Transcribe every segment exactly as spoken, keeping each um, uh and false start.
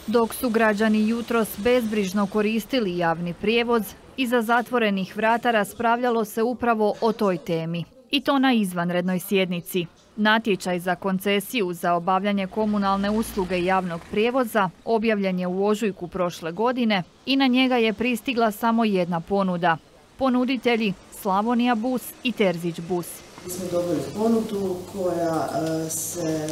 Dok su građani jutros bezbrižno koristili javni prijevoz, iza zatvorenih vrata raspravljalo se upravo o toj temi. I to na izvanrednoj sjednici. Natječaj za koncesiju za obavljanje komunalne usluge javnog prijevoza objavljen je u ožujku prošle godine i na njega je pristigla samo jedna ponuda. Ponuditelji Slavonija bus i Terzić bus. Mi smo dobili ponudu koja se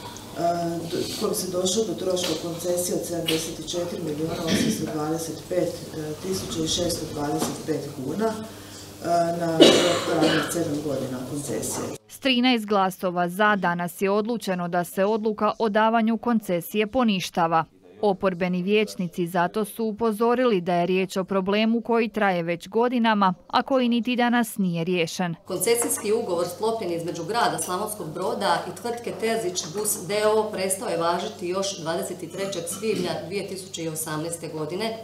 kojom se došlo do troška koncesije od sedamdeset četiri milijuna osamsto dvadeset pet tisuća i šesto dvadeset pet kuna na sedam godina koncesije. S trinaest glasova za danas je odlučeno da se odluka o davanju koncesije poništava. Oporbeni vijećnici zato su upozorili da je riječ o problemu koji traje već godinama, a koji niti danas nije riješen. Koncesijski ugovor sklopljen između grada Slavonskog Broda i tvrtke Terzić bus d o o prestao je važiti još dvadeset trećeg svibnja dvije tisuće osamnaeste. godine,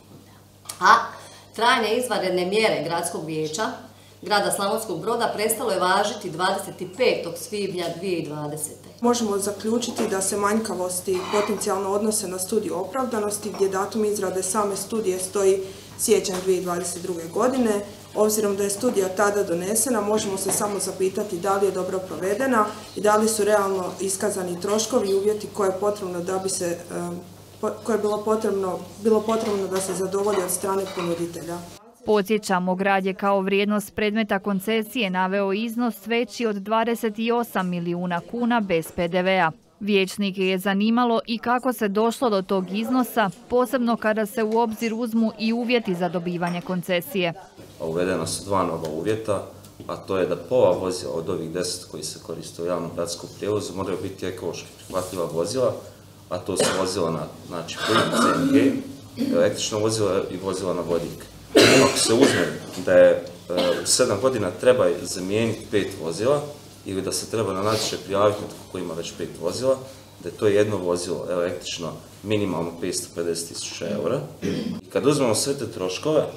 a trajne izvanredne mjere gradskog vijeća grada Slavonskog Broda prestalo je važiti dvadeset petog svibnja dvije tisuće dvadesete. Možemo zaključiti da se manjkavosti potencijalno odnose na studiju opravdanosti gdje datum izrade same studije stoji siječanj dvije tisuće dvadeset druge. godine. Obzirom da je studija tada donesena, možemo se samo zapitati da li je dobro provedena i da li su realno iskazani troškovi i uvjeti koje je potrebno da bi se koje je bilo potrebno, bilo potrebno da se zadovolji od strane ponuditelja. Podsjećamo, grad je kao vrijednost predmeta koncesije naveo iznos veći od dvadeset osam milijuna kuna bez pe de ve a. Vijećnike je zanimalo i kako se došlo do tog iznosa, posebno kada se u obzir uzmu i uvjeti za dobivanje koncesije. Uvedena su dva nova uvjeta, a to je da pola vozila od ovih deset koji se koriste u javnom gradskom prijevozu moraju biti ekološki prihvatljiva vozila, a to su vozila na znači, plin, ce en ge, električna vozila i vozila na vodik. Ako se uzme da je u sedam godina treba zamijeniti pet vozila ili da se treba na natječaj prijaviti netko koji ima već pet vozila, da je to jedno vozilo električno minimalno petsto pedeset tisuća eura. I kad uzmemo sve te troškove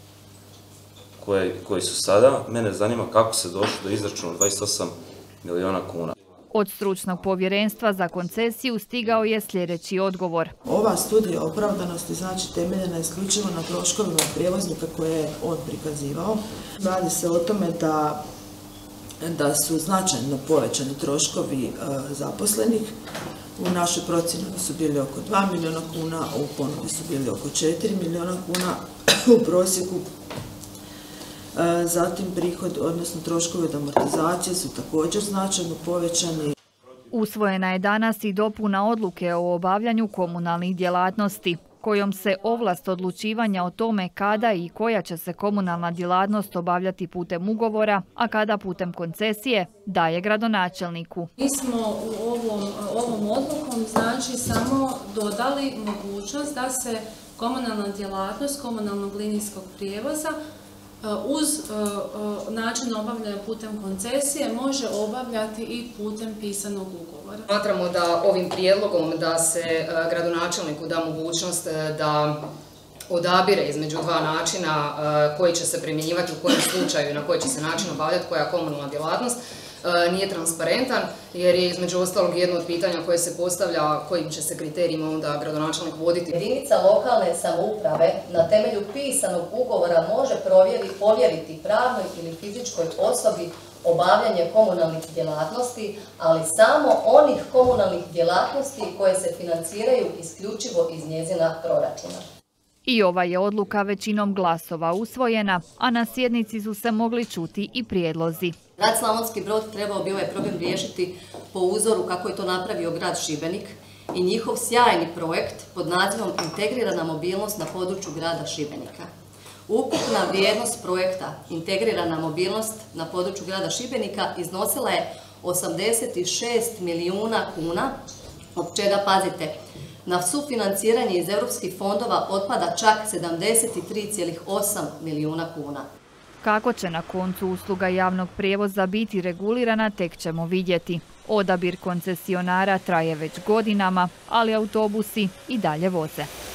koje, koji su sada, mene zanima kako se došlo do izračuna dvadeset osam milijuna kuna. Od stručnog povjerenstva za koncesiju stigao je sljedeći odgovor. Ova studija opravdanosti znači temeljena isključivo na troškovima prijevoznika koje je on prikazivao. Radi se o tome da, da su značajno povećani troškovi e, zaposlenih. U našoj procjeni su bili oko dva milijuna kuna, a u ponudi su bili oko četiri milijuna kuna u prosjeku. Zatim prihod, odnosno troškovi od amortizacije su također značajno povećani. Usvojena je danas i dopuna odluke o obavljanju komunalnih djelatnosti, kojom se ovlast odlučivanja o tome kada i koja će se komunalna djelatnost obavljati putem ugovora, a kada putem koncesije, daje gradonačelniku. Mi smo u ovom, ovom odlukom znači samo dodali mogućnost da se komunalna djelatnost komunalnog linijskog prijevoza uz način obavljanja putem koncesije može obavljati i putem pisanog ugovora. Smatramo da ovim prijedlogom da se gradonačelniku da mogućnost da odabire između dva načina koji će se primjenjivati u kojem slučaju i na koji će se način obavljati koja komunalna djelatnost nije transparentan, jer je između ostalog jedno od pitanja koje se postavlja kojim će se kriterijima onda gradonačelnik voditi. Jedinica lokalne samouprave na temelju pisanog ugovora može provjeriti, povjeriti pravnoj ili fizičkoj osobi obavljanje komunalnih djelatnosti, ali samo onih komunalnih djelatnosti koje se financiraju isključivo iz njezina proračuna. I ova je odluka većinom glasova usvojena, a na sjednici su se mogli čuti i prijedlozi. Grad Slavonski Brod trebao bi ovaj problem riješiti po uzoru kako je to napravio grad Šibenik i njihov sjajni projekt pod nazivom Integrirana mobilnost na području grada Šibenika. Ukupna vrijednost projekta Integrirana mobilnost na području grada Šibenika iznosila je osamdeset šest milijuna kuna, od čega, pazite, na sufinanciranje iz europskih fondova otpada čak sedamdeset tri zarez osam milijuna kuna. Kako će na koncu usluga javnog prijevoza biti regulirana, tek ćemo vidjeti. Odabir koncesionara traje već godinama, ali autobusi i dalje voze.